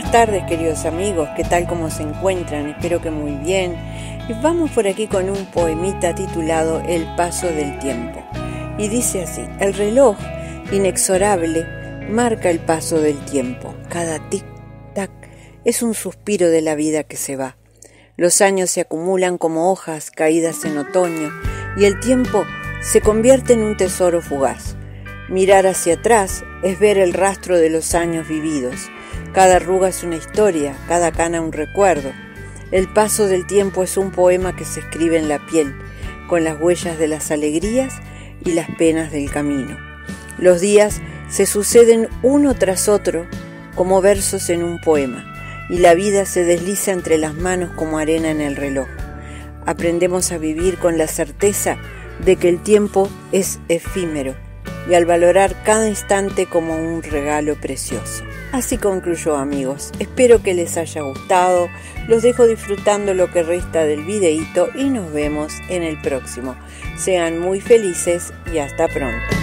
Buenas tardes, queridos amigos, ¿qué tal? ¿Cómo se encuentran? Espero que muy bien. Y vamos por aquí con un poemita titulado El paso del tiempo. Y dice así: el reloj inexorable marca el paso del tiempo. Cada tic-tac es un suspiro de la vida que se va. Los años se acumulan como hojas caídas en otoño y el tiempo se convierte en un tesoro fugaz. Mirar hacia atrás es ver el rastro de los años vividos. Cada arruga es una historia, cada cana un recuerdo. El paso del tiempo es un poema que se escribe en la piel, con las huellas de las alegrías y las penas del camino. Los días se suceden uno tras otro como versos en un poema, y la vida se desliza entre las manos como arena en el reloj. Aprendemos a vivir con la certeza de que el tiempo es efímero, y al valorar cada instante como un regalo precioso. Así concluyó, amigos. Espero que les haya gustado. Los dejo disfrutando lo que resta del videíto y nos vemos en el próximo. Sean muy felices y hasta pronto.